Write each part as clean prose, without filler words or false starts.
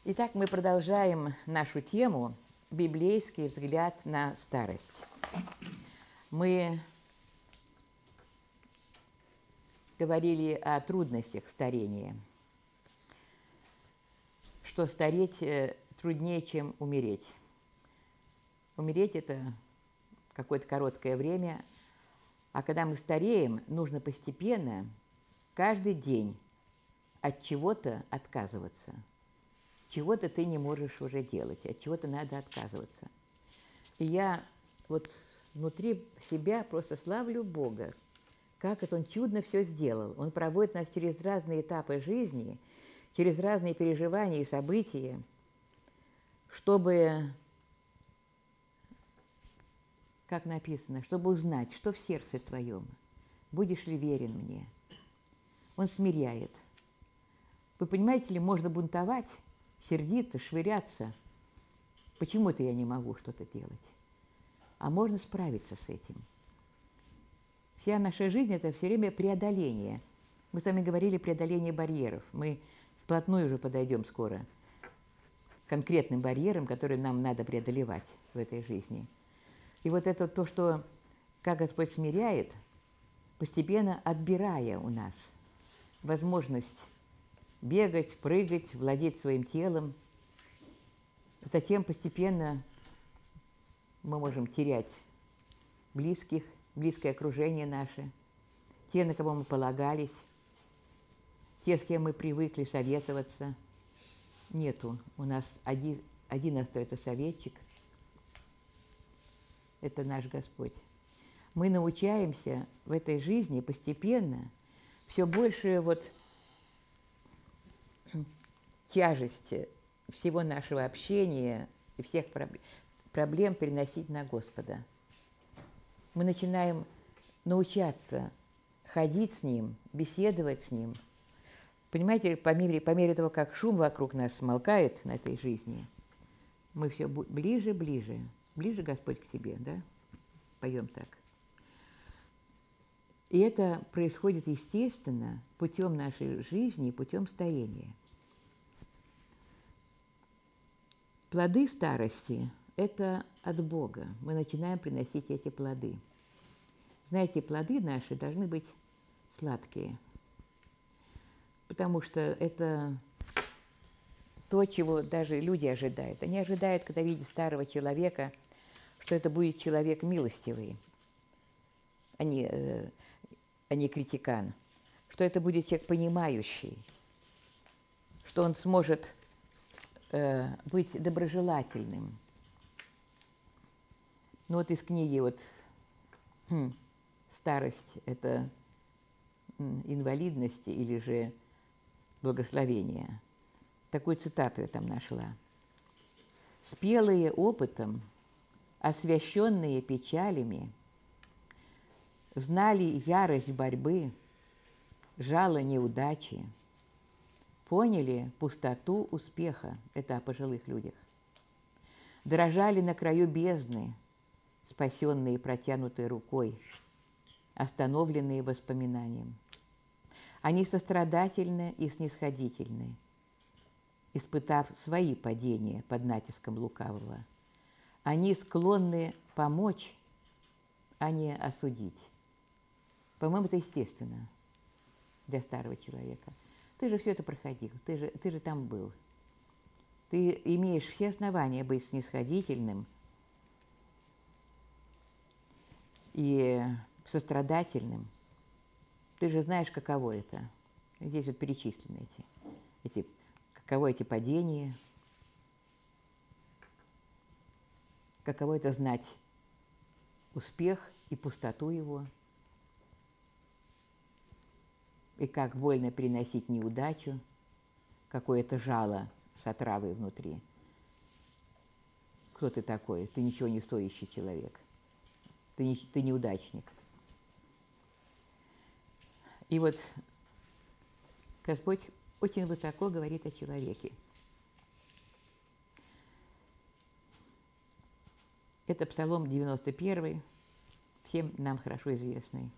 Итак, мы продолжаем нашу тему «Библейский взгляд на старость». Мы говорили о трудностях старения, что стареть труднее, чем умереть. Умереть – это какое-то короткое время, а когда мы стареем, нужно постепенно, каждый день от чего-то отказываться. Чего-то ты не можешь уже делать, от чего-то надо отказываться. И я вот внутри себя просто славлю Бога, как это Он чудно все сделал. Он проводит нас через разные этапы жизни, через разные переживания и события, чтобы, как написано, чтобы узнать, что в сердце твоем, будешь ли верен мне. Он смиряет. Вы понимаете ли, можно бунтовать, сердиться, швыряться. Почему-то я не могу что-то делать. А можно справиться с этим. Вся наша жизнь – это все время преодоление. Мы с вами говорили преодоление барьеров. Мы вплотную уже подойдем скоро к конкретным барьерам, которые нам надо преодолевать в этой жизни. И вот это то, что, как Господь смиряет, постепенно отбирая у нас возможность бегать, прыгать, владеть своим телом. Затем постепенно мы можем терять близких, близкое окружение наше, те, на кого мы полагались, те, с кем мы привыкли советоваться. Нету. У нас один остается советчик. Это наш Господь. Мы научаемся в этой жизни постепенно все больше тяжести всего нашего общения и всех проблем переносить на Господа. Мы начинаем научаться ходить с Ним, беседовать с Ним. Понимаете, по мере того, как шум вокруг нас смолкает на этой жизни, мы все ближе, ближе, ближе, Господь, к Тебе, да? Поем так. И это происходит естественно путем нашей жизни, путем старения. Плоды старости – это от Бога. Мы начинаем приносить эти плоды. Знаете, плоды наши должны быть сладкие, потому что это то, чего даже люди ожидают. Они ожидают, когда видят старого человека, что это будет человек милостивый, а не критикан, что это будет человек понимающий, что он сможет быть доброжелательным. Ну вот из книги «Старость – это инвалидность или же благословение». Такую цитату я там нашла. «Спелые опытом, освященные печалями, знали ярость борьбы, жало неудачи, поняли пустоту успеха», это о пожилых людях, дрожали на краю бездны, спасенные протянутой рукой, остановленные воспоминанием. Они сострадательны и снисходительны, испытав свои падения под натиском лукавого. Они склонны помочь, а не осудить. По-моему, это естественно для старого человека. Ты же все это проходил, ты же там был. Ты имеешь все основания быть снисходительным и сострадательным. Ты же знаешь, каково это. Здесь вот перечислены каково эти падения, каково это знать успех и пустоту его, и как больно переносить неудачу, какое-то жало с отравой внутри. Кто ты такой? Ты ничего не стоящий человек. Ты неудачник. И вот Господь очень высоко говорит о человеке. Это Псалом 91, всем нам хорошо известный.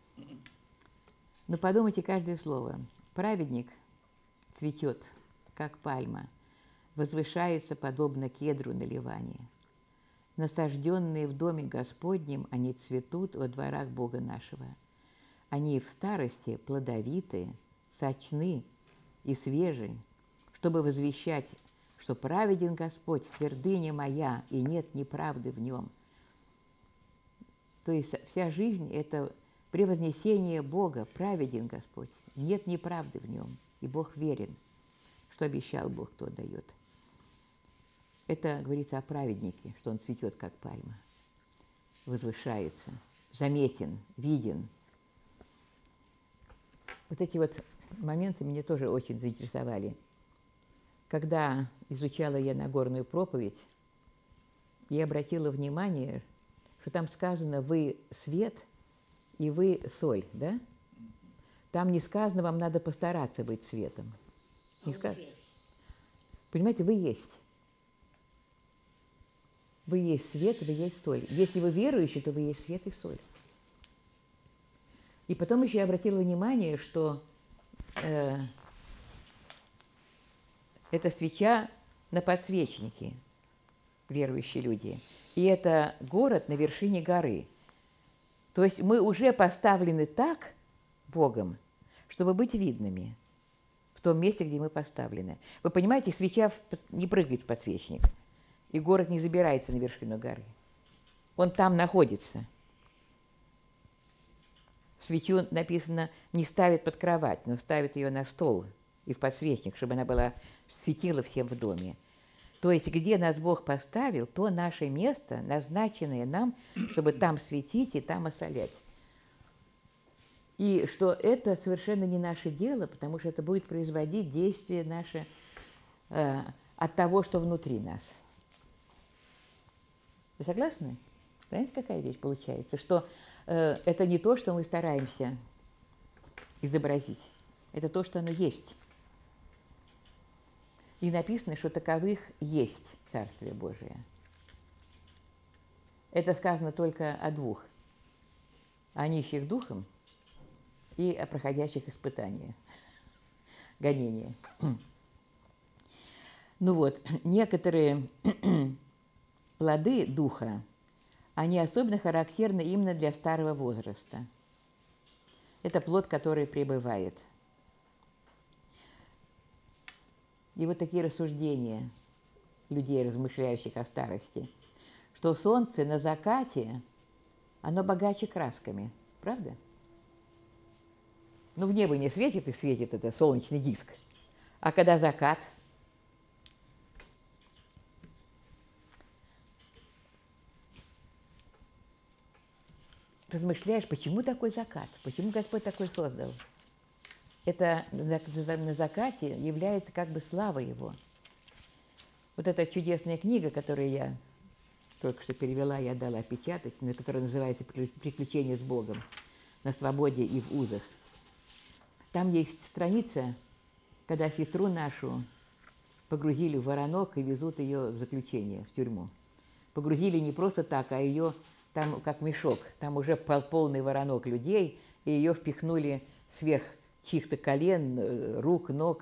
Но подумайте каждое слово. Праведник цветет, как пальма, возвышаются подобно кедру на Ливане. Насажденные в доме Господнем, они цветут во дворах Бога нашего. Они в старости плодовиты, сочны и свежи, чтобы возвещать, что праведен Господь, твердыня моя, и нет неправды в нем. То есть вся жизнь – это превознесение Бога, праведен Господь, нет неправды в нем, и Бог верен, что обещал Бог, то дает. Это говорится о праведнике, что он цветет, как пальма, возвышается, заметен, виден. Вот эти вот моменты меня тоже очень заинтересовали. Когда изучала я Нагорную проповедь, я обратила внимание, что там сказано «вы свет» и «вы соль», да? Там не сказано «вам надо постараться быть светом». Не сказано. Понимаете, вы есть. Вы есть свет, вы есть соль. Если вы верующий, то вы есть свет и соль. И потом еще я обратила внимание, что это свеча на подсвечнике, верующие люди. И это город на вершине горы. То есть мы уже поставлены так Богом, чтобы быть видными в том месте, где мы поставлены. Вы понимаете, свеча не прыгает в подсвечник, и город не забирается на вершину горы. Он там находится. Свечу, написано, не ставят под кровать, но ставят ее на стол и в подсвечник, чтобы она была, светила всем в доме. То есть, где нас Бог поставил, то наше место, назначенное нам, чтобы там светить и там осолять. И что это совершенно не наше дело, потому что это будет производить действие наше от того, что внутри нас. Вы согласны? Знаете, какая вещь получается? Что это не то, что мы стараемся изобразить. Это то, что оно есть. И написано, что таковых есть Царствие Божие. Это сказано только о двух. О нищих духом и о проходящих испытания, гонения. Ну вот, некоторые плоды духа, они особенно характерны именно для старого возраста. Это плод, который пребывает. И вот такие рассуждения людей, размышляющих о старости, что солнце на закате, оно богаче красками, правда? Ну, в небо не светит и светит это солнечный диск, а когда закат, размышляешь, почему такой закат, почему Господь такой создал. Это на закате является как бы слава Его. Вот эта чудесная книга, которую я только что перевела, я дала печатать, которая называется «Приключения с Богом. На свободе и в узах». Там есть страница, когда сестру нашу погрузили в воронок и везут ее в заключение, в тюрьму. Погрузили не просто так, а ее там как мешок. Там уже полный воронок людей, и ее впихнули сверх чьих-то колен, рук, ног,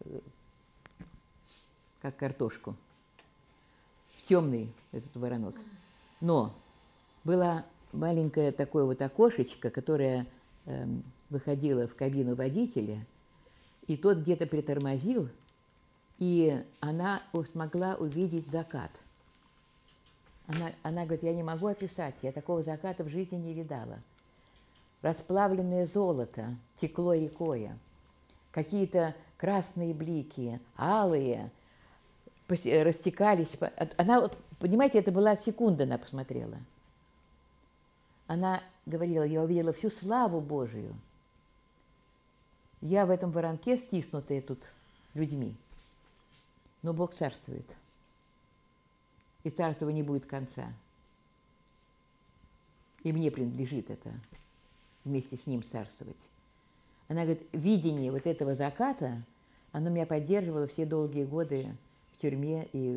как картошку, в темный этот воронок. Но было маленькое такое вот окошечко, которое выходило в кабину водителя, и тот где-то притормозил, и она смогла увидеть закат. Она говорит, я не могу описать, я такого заката в жизни не видала. Расплавленное золото текло рекой, какие-то красные блики, алые, растекались. Она, понимаете, это была секунда, она посмотрела. Она говорила, я увидела всю славу Божию. Я в этом воронке, стиснутая тут людьми, но Бог царствует. И царства не будет конца. И мне принадлежит это, вместе с ним царствовать. Она говорит, видение вот этого заката, оно меня поддерживало все долгие годы в тюрьме и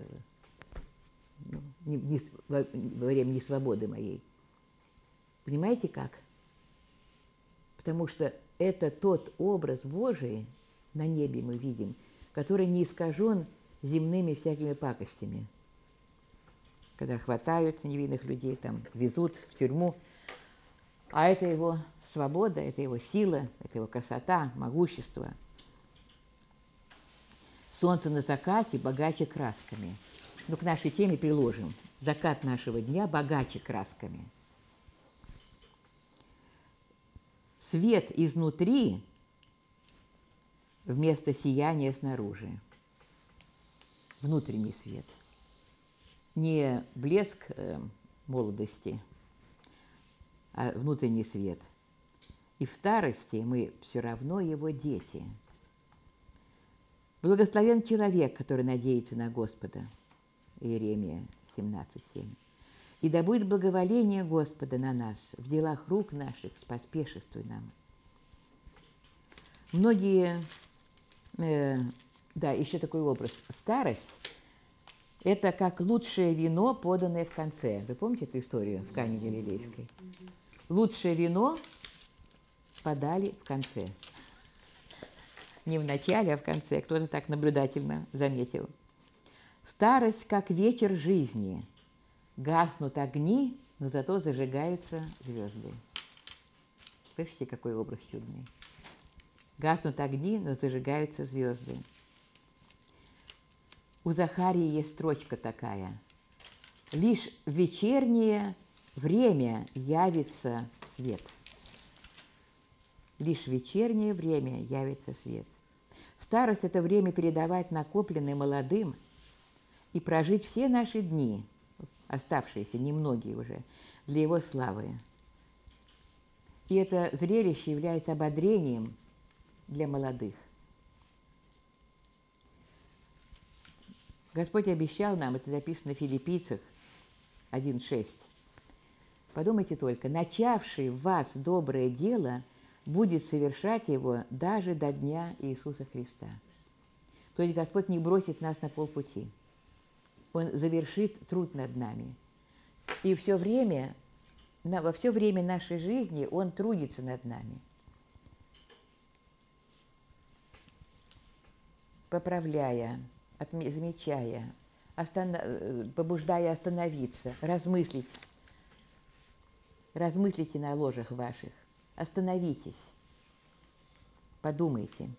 во время несвободы моей. Понимаете как? Потому что это тот образ Божий, на небе мы видим, который не искажен земными всякими пакостями. Когда хватают невинных людей, там, везут в тюрьму. А это его свобода, это его сила, это его красота, могущество. Солнце на закате богаче красками. Ну, к нашей теме приложим. Закат нашего дня богаче красками. Свет изнутри вместо сияния снаружи. Внутренний свет. Не блеск молодости, а внутренний свет. И в старости мы все равно его дети. Благословен человек, который надеется на Господа. Иеремия 17:7. И да будет благоволение Господа на нас, в делах рук наших поспешествуй нам. Многие, да, еще такой образ. Старость – это как лучшее вино, поданное в конце. Вы помните эту историю в Кане Галилейской? Лучшее вино подали в конце. Не в начале, а в конце. Кто-то так наблюдательно заметил. Старость, как вечер жизни. Гаснут огни, но зато зажигаются звезды. Слышите, какой образ чудный? Гаснут огни, но зажигаются звезды. У Захарии есть строчка такая. «Лишь в вечернее время явится свет». Лишь в вечернее время явится свет. Старость – это время передавать накопленное молодым и прожить все наши дни, оставшиеся, немногие уже, для Его славы. И это зрелище является ободрением для молодых. Господь обещал нам, это записано в Филиппийцах 1:6. Подумайте только, начавший в вас доброе дело будет совершать его даже до дня Иисуса Христа. То есть Господь не бросит нас на полпути. Он завершит труд над нами. И все время, во все время нашей жизни Он трудится над нами. Поправляя, замечая, побуждая остановиться, размыслить. Размыслите на ложах ваших. Остановитесь. Подумайте.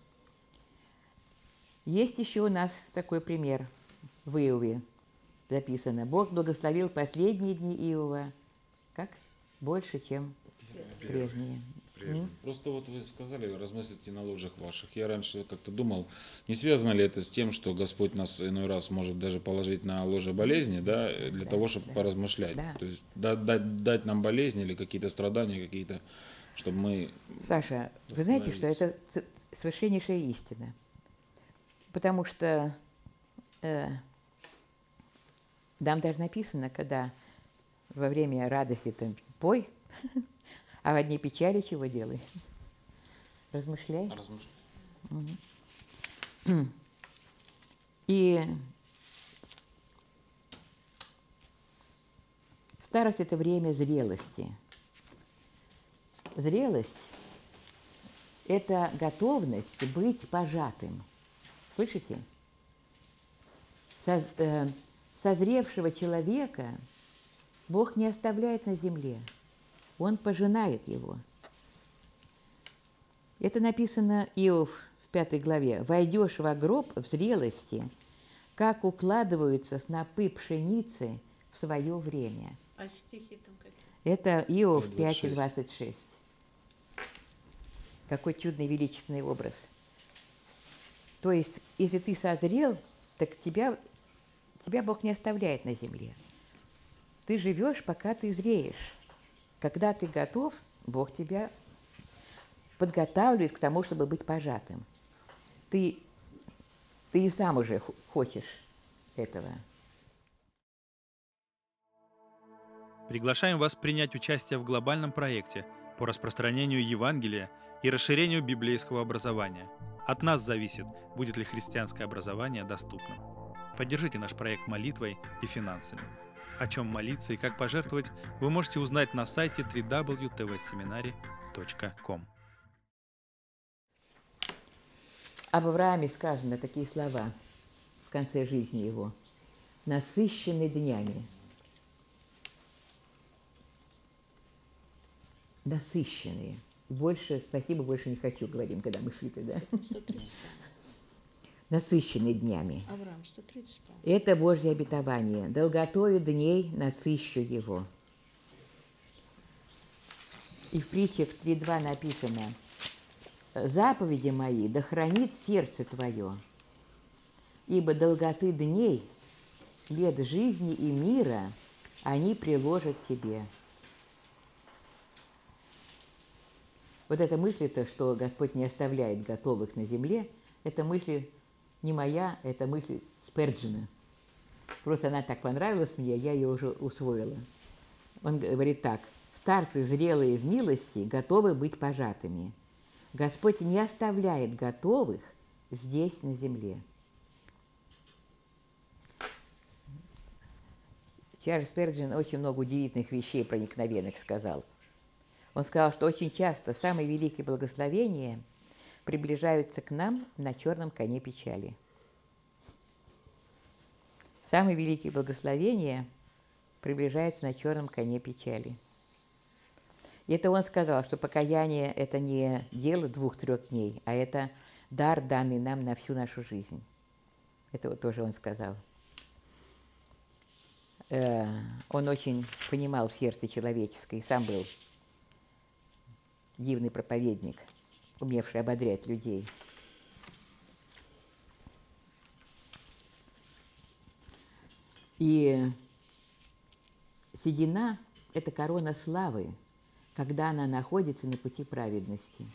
Есть еще у нас такой пример в Иове. Записано. Бог благословил последние дни Иова. Как? Больше, чем прежние. Просто вот вы сказали, размыслите на ложах ваших. Я раньше как-то думал, не связано ли это с тем, что Господь нас иной раз может даже положить на ложе болезни, да, для того, чтобы поразмышлять. Да. То есть дать нам болезни или какие-то страдания, какие-то, чтобы мы... Саша, вы знаете, что это совершеннейшая истина. Потому что там даже написано, когда во время радости там пой, а во дни печали чего делай? Размышляй. Угу. И старость – это время зрелости. Зрелость – это готовность быть пожатым. Слышите? Созревшего человека Бог не оставляет на земле. Он пожинает его. Это написано Иов в 5 главе. «Войдешь во гроб в зрелости, как укладываются снопы пшеницы в свое время». А стихи там какие? Это Иов 5:26. Какой чудный величественный образ. То есть, если ты созрел, так тебя Бог не оставляет на земле. Ты живешь, пока ты зреешь. Когда ты готов, Бог тебя подготавливает к тому, чтобы быть пожатым. Ты и сам уже хочешь этого. Приглашаем вас принять участие в глобальном проекте по распространению Евангелия и расширению библейского образования. От нас зависит, будет ли христианское образование доступным. Поддержите наш проект молитвой и финансами. О чем молиться и как пожертвовать, вы можете узнать на сайте www.tvseminary.com. Об Аврааме сказано такие слова. конце жизни его, насыщенный днями. Насыщенные. Больше, спасибо, больше не хочу, говорим, когда мы сыты, да? 130. Насыщенный днями. Авраам, 130. Это Божье обетование. Долготою дней насыщу его. И в притчах 3.2 написано: «Заповеди мои да хранит сердце твое, ибо долготы дней, лет жизни и мира они приложат тебе». Вот эта мысль-то, что Господь не оставляет готовых на земле, это мысль не моя, это мысль Сперджина. Просто она так понравилась мне, я ее уже усвоила. Он говорит так: «Старцы, зрелые в милости, готовы быть пожатыми. Господь не оставляет готовых здесь, на земле». Чарльз Сперджин очень много удивительных вещей проникновенных сказал. Он сказал, что очень часто самые великие благословения приближаются к нам на черном коне печали. Самые великие благословения приближаются на черном коне печали. И это он сказал, что покаяние – это не дело 2-3 дней, а это дар, данный нам на всю нашу жизнь. Это вот тоже он сказал. Он очень понимал сердце человеческое, и сам был дивный проповедник, умевший ободрять людей. И седина – это корона славы, когда она находится на пути праведности.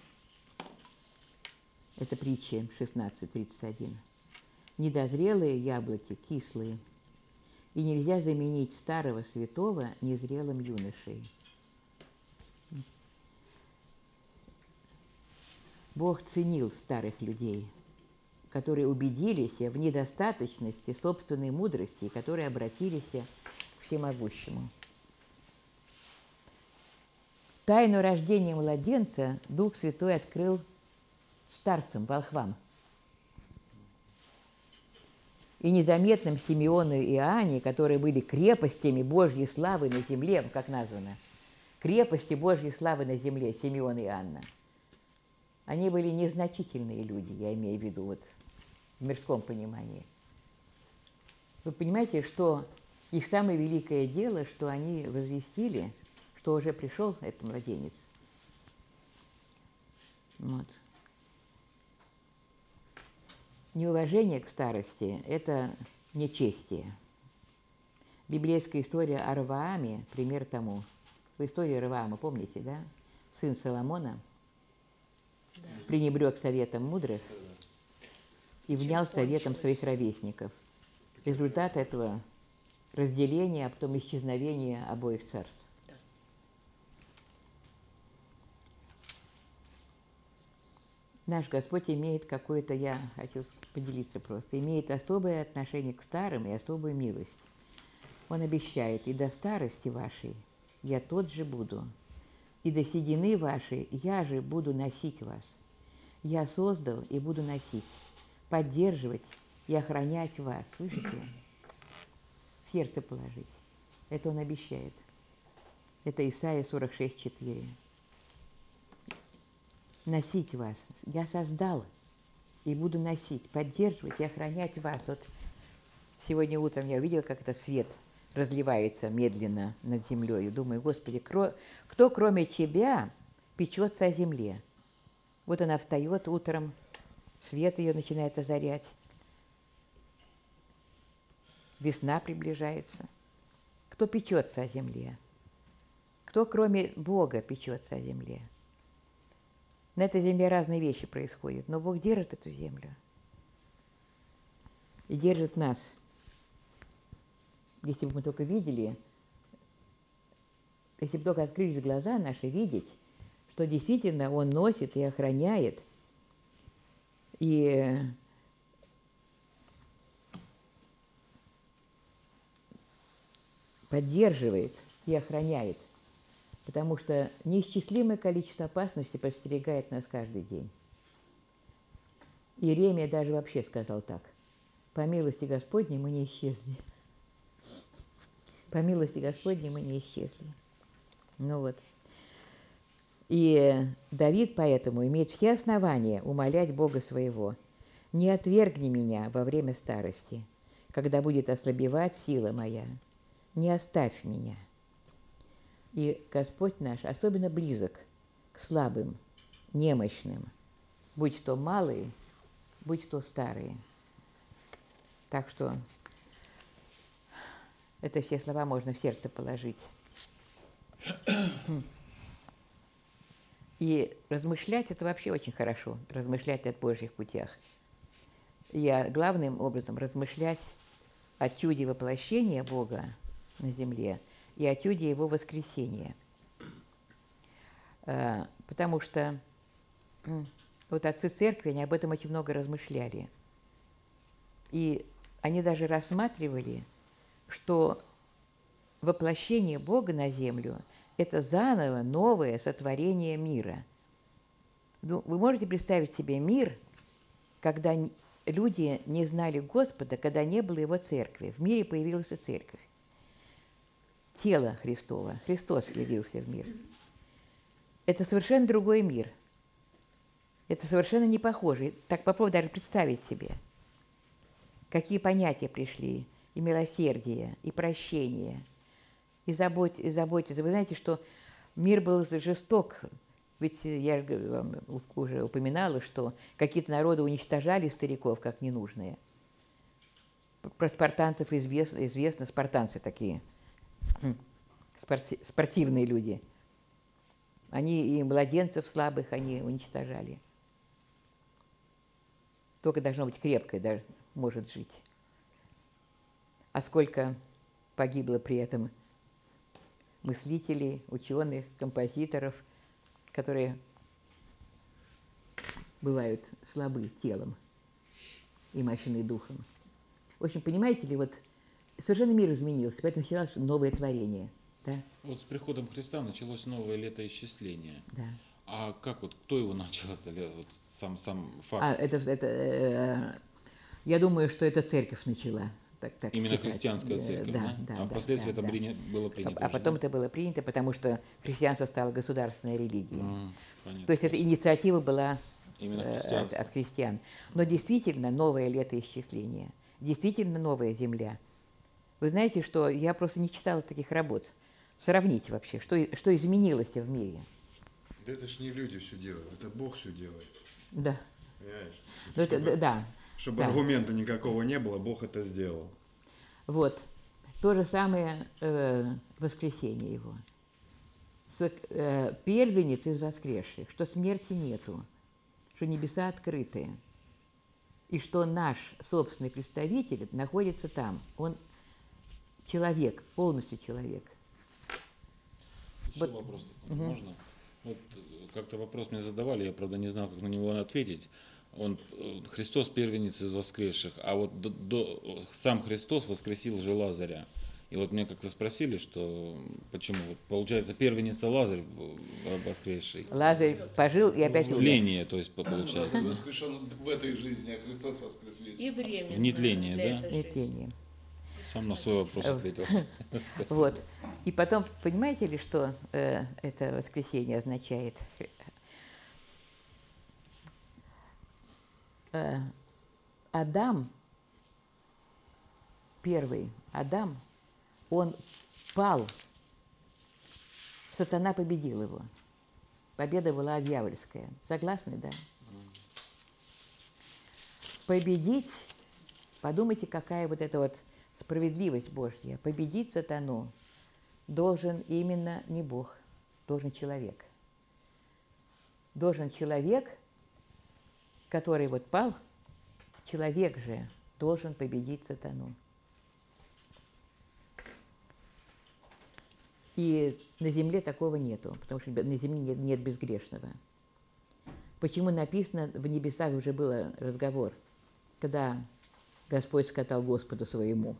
Это притча 16:31. Недозрелые яблоки кислые, и нельзя заменить старого святого незрелым юношей. Бог ценил старых людей, которые убедились в недостаточности собственной мудрости и которые обратились к всемогущему. Тайну рождения младенца Дух Святой открыл старцам, волхвам. И незаметным Симеону и Иоанне, которые были крепостями Божьей славы на земле, как названо, крепости Божьей славы на земле, Симеон и Иоанна, они были незначительные люди, я имею в виду вот в мирском понимании. Вы понимаете, что их самое великое дело, что они возвестили, что уже пришел этот младенец. Вот. Неуважение к старости – это нечестие. Библейская история о Ровоаме – пример тому. Вы историю Ровоама помните, да? Сын Соломона пренебрег советом мудрых и внял советом своих ровесников. Результат этого – разделение, а потом исчезновение обоих царств. Наш Господь имеет какое-то, я хочу поделиться просто, имеет особое отношение к старым и особую милость. Он обещает: «И до старости вашей я тот же буду, и до седины вашей я же буду носить вас. Я создал и буду носить, поддерживать и охранять вас». Слышите? В сердце положить. Это он обещает. Это Исайя 46:4. Носить вас. Я создал и буду носить, поддерживать и охранять вас. Вот сегодня утром я увидела, как это свет разливается медленно над землей. Думаю: Господи, кто кроме Тебя печется о земле? Вот она встает утром, свет ее начинает озарять. Весна приближается. Кто печется о земле? Кто кроме Бога печется о земле? На этой земле разные вещи происходят, но Бог держит эту землю и держит нас. Если бы мы только видели, если бы только открылись глаза наши, видеть, что действительно Он носит и охраняет, и поддерживает и охраняет. Потому что неисчислимое количество опасностей подстерегает нас каждый день. Иеремия даже вообще сказал так: по милости Господней мы не исчезли. По милости Господней мы не исчезли. Ну вот. И Давид поэтому имеет все основания умолять Бога своего: «Не отвергни меня во время старости, когда будет ослабевать сила моя. Не оставь меня». И Господь наш особенно близок к слабым, немощным, будь то малые, будь то старые. Так что это все слова можно в сердце положить. И размышлять – это вообще очень хорошо, размышлять о Божьих путях. И главным образом размышлять о чуде воплощения Бога на земле и о чуде Его воскресения. Потому что вот отцы церкви, они об этом очень много размышляли. И они даже рассматривали, что воплощение Бога на землю – это заново новое сотворение мира. Ну, вы можете представить себе мир, когда люди не знали Господа, когда не было Его церкви. В мире появилась и церковь. Тело Христово. Христос явился в мир. Это совершенно другой мир. Это совершенно не похоже. Так попробуй даже представить себе, какие понятия пришли: и милосердие, и прощение, и заботиться. Вы знаете, что мир был жесток. Ведь я вам уже упоминала, что какие-то народы уничтожали стариков как ненужные. Про спартанцев известно, спартанцы такие спортивные люди. Они и младенцев слабых они уничтожали. Только должно быть крепкое, даже может жить. А сколько погибло при этом мыслителей, ученых, композиторов, которые бывают слабы телом и мощны духом. В общем, понимаете ли, вот совершенно мир изменился, поэтому всегда новое творение. Да? Вот с приходом Христа началось новое летоисчисление. Да. А как вот, кто его начал, это вот сам факт? Я думаю, что это церковь начала. Так Именно считать. христианская церковь, да? А впоследствии это было принято. А потом это было принято, потому что христианство стало государственной религией. Понятно. То есть эта инициатива была именно от христиан. Но действительно новое летоисчисление, действительно новая земля. Вы знаете, что я просто не читала таких работ. Сравните вообще, что изменилось в мире. Да это ж не люди все делают, это Бог все делает. Да. Понимаешь? Чтобы аргумента никакого не было, Бог это сделал. Вот. То же самое воскресение Его. Первенец из воскресших, что смерти нету, что небеса открыты, и что наш собственный представитель находится там. Он человек, полностью человек. Еще вопрос такой, можно? Вот как-то вопрос мне задавали, я, правда, не знал, как на него ответить. Христос первенец из воскресших, а вот сам Христос воскресил же Лазаря. И вот меня как-то спросили, что почему. Вот, получается, первенец Лазарь воскресший. Лазарь пожил и опять умер. Тление, то есть, получается. Воскрешен в этой жизни, а Христос воскрес вечно. И временно. В нетление, да? Нетление. Сам на свой вопрос ответил. Вот. И потом, понимаете ли, что это воскресение означает? Адам, первый Адам, он пал, сатана победил его. Победа была дьявольская. Согласны, да? Победить, подумайте, какая вот эта вот справедливость Божья. Победить сатану должен именно не Бог, должен человек. Должен человек, который вот пал, человек же должен победить сатану. И на земле такого нету, потому что на земле нет безгрешного. Почему написано, в небесах уже был разговор, когда Господь сказал Господу своему: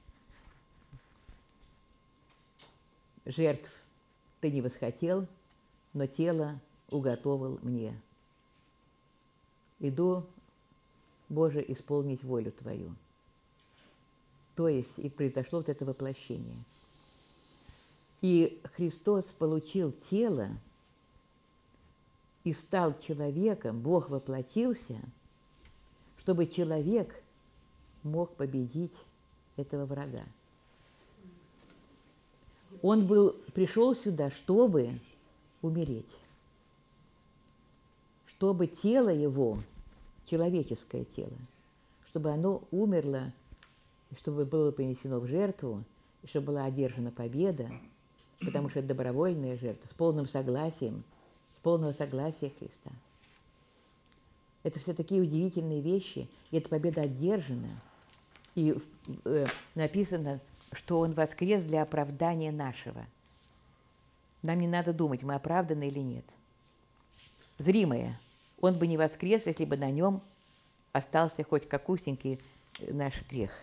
жертв ты не восхотел, но тело уготовил мне. Иду, Боже, исполнить волю Твою. То есть и произошло вот это воплощение. И Христос получил тело и стал человеком, Бог воплотился, чтобы человек мог победить этого врага. Он пришел сюда, чтобы умереть, чтобы тело его, человеческое тело, чтобы оно умерло, чтобы было принесено в жертву, и чтобы была одержана победа, потому что это добровольная жертва, с полным согласием, с полного согласия Христа. Это все такие удивительные вещи, и эта победа одержана, и написано, что Он воскрес для оправдания нашего. Нам не надо думать, мы оправданы или нет. Зримое. Он бы не воскрес, если бы на Нем остался хоть какусенький наш грех.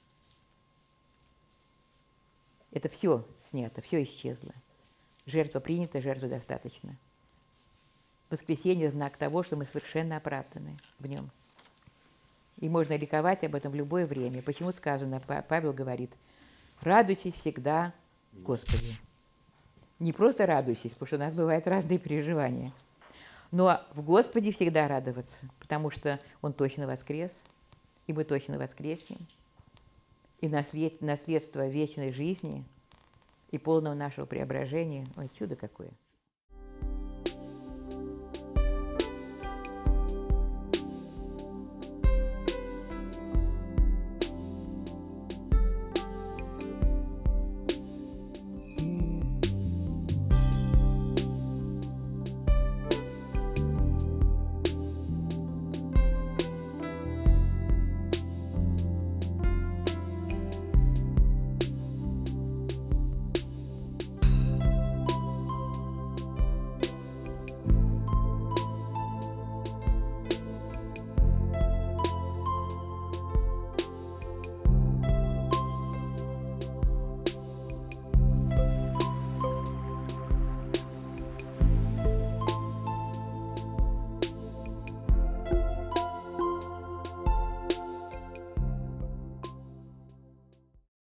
Это все снято, все исчезло. Жертва принята, жертвы достаточно. Воскресение – знак того, что мы совершенно оправданы в Нем. И можно ликовать об этом в любое время. Почему сказано, Павел говорит, радуйтесь всегда Господи. Не просто радуйтесь, потому что у нас бывают разные переживания, но в Господе всегда радоваться, потому что Он точно воскрес, и мы точно воскреснем. И наследство вечной жизни и полного нашего преображения. Ой, чудо какое!